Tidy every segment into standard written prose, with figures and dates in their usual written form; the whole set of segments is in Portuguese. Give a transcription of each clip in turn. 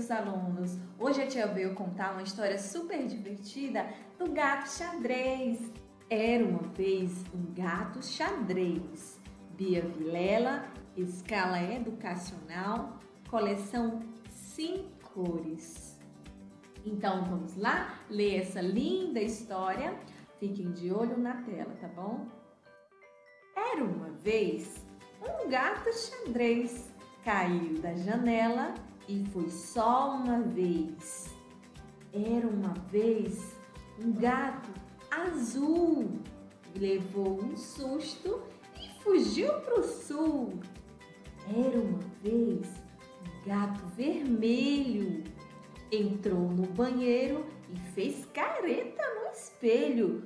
queridos alunos! Hoje a tia veio contar uma história super divertida do gato xadrez. Era uma vez um gato xadrez. Bia Vilela, escala educacional, coleção 5 cores. Então vamos lá ler essa linda história? Fiquem de olho na tela, tá bom? Era uma vez um gato xadrez. Caiu da janela e foi só uma vez. Era uma vez um gato azul. Levou um susto e fugiu pro sul. Era uma vez um gato vermelho. Entrou no banheiro e fez careta no espelho.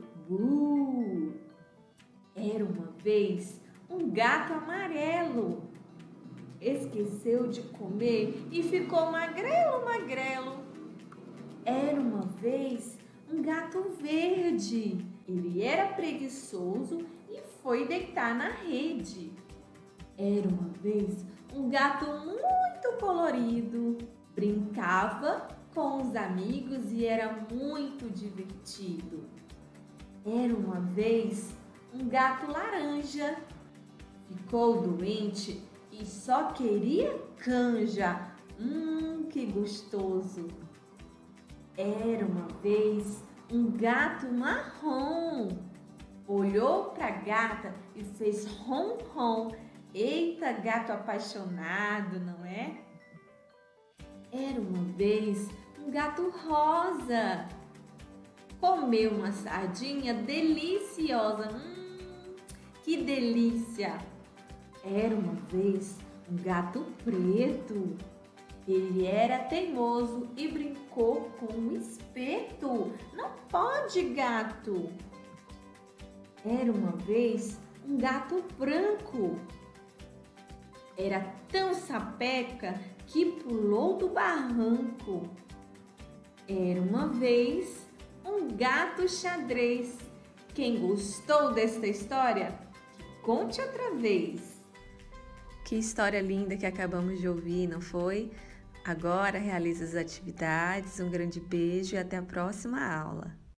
Era uma vez um gato amarelo. Esqueceu de comer e ficou magrelo, magrelo. Era uma vez um gato verde. Ele era preguiçoso e foi deitar na rede. Era uma vez um gato muito colorido. Brincava com os amigos e era muito divertido. Era uma vez um gato laranja. Ficou doente e só queria canja. Que gostoso! Era uma vez um gato marrom. Olhou para a gata e fez rom-rom. Eita, gato apaixonado, não é? Era uma vez um gato rosa. Comeu uma sardinha deliciosa. Que delícia! Era uma vez um gato preto. Ele era teimoso e brincou com um espeto. Não pode, gato! Era uma vez um gato branco. Era tão sapeca que pulou do barranco. Era uma vez um gato xadrez. Quem gostou desta história, conte outra vez. Que história linda que acabamos de ouvir, não foi? Agora realize as atividades, um grande beijo e até a próxima aula.